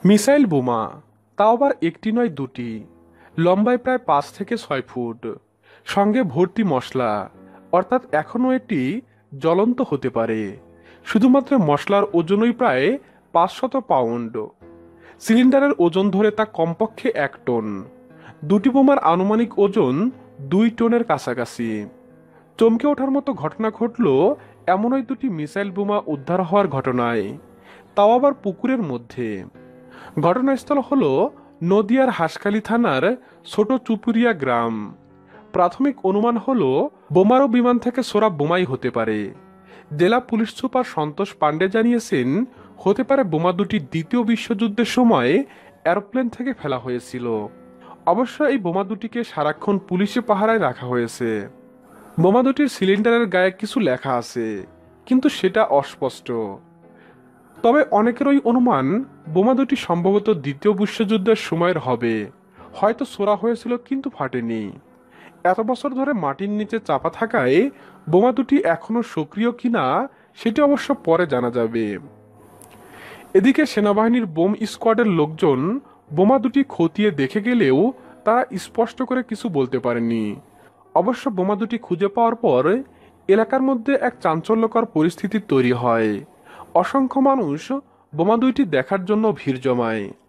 Missile বোমা, তাও আবার একটি নয় দুটি, লম্বায় প্রায় 5 থেকে 6 ফুট, সঙ্গে ভর্তি মশলা, অর্থাৎ এখনও এটি জ্বলন্ত হতে পারে। শুধুমাত্র মশলার ওজনই প্রায় 500 পাউন্ড। সিলিন্ডারের ওজন ধরে তা কমপক্ষে 1 টন। দুটি বোমার আনুমানিক ওজন 2 টনের কাছাকাছি। চমকে ওঠার মতো ঘটনা ঘটল এমনই দুটি মিসাইল বোমা উদ্ধার হওয়ার ঘটনায়, তাও আবার পুকুরের মধ্যে। ঘটনাস্থল হল নদিয়ার হাসখালী থানার ছোট চুপুরিয়া গ্রাম। প্রাথমিক অনুমান হল বোমারু বিমান থেকে ছোড়া বোমাই হতে পারে। জেলা পুলিশ সুপার সন্তোষ পাণ্ডে জানিয়েছেন, হতে পারে বোমা দুটি দ্বিতীয় বিশ্বযুদ্ধের সময় এরোপ্লেন থেকে ফেলা হয়েছিল। অবশ্য এই বোমা দুটিকে সারাক্ষণ পুলিশে পাহারায় রাখা হয়েছে। বোমা দুটির সিলিন্ডারের গায়ে কিছু লেখা আছে, কিন্তু সেটা অস্পষ্ট। তবে অনেকেরই অনুমান বোমা দুটি সম্ভবত দ্বিতীয় বিশ্বযুদ্ধের সময়ের হবে। হয়তো ছোড়া হয়েছিল কিন্তু ফাটেনি। এত বছর ধরে মাটির নিচে চাপা থাকায় বোমা দুটি এখনো সক্রিয় কিনা সেটি অবশ্য পরে জানা যাবে। এদিকে সেনাবাহিনীর বোম স্কোয়াডের লোকজন বোমা দুটি খতিয়ে দেখে গেলেও তারা স্পষ্ট করে কিছু বলতে পারেনি। অবশ্য বোমা দুটি খুঁজে পাওয়ার পর এলাকার মধ্যে এক চাঞ্চল্যকর পরিস্থিতি তৈরি হয়। অসংখ্য মানুষ বোমা দুইটি দেখার জন্য ভিড় জমায়।